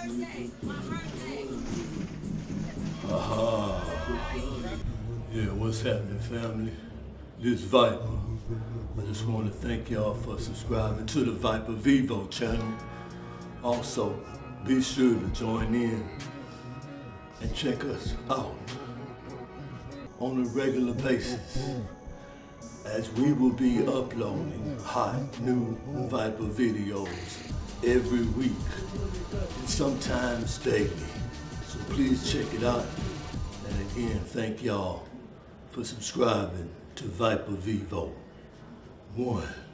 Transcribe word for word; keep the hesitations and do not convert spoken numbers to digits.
Aha. Yeah, what's happening, family? This Viper. I just want to thank y'all for subscribing to the RapperViper channel. Also, be sure to join in and check us out on a regular basis, as we will be uploading hot new Viper videos every week and sometimes daily. So please check it out. And again, thank y'all for subscribing to RapperViper. One.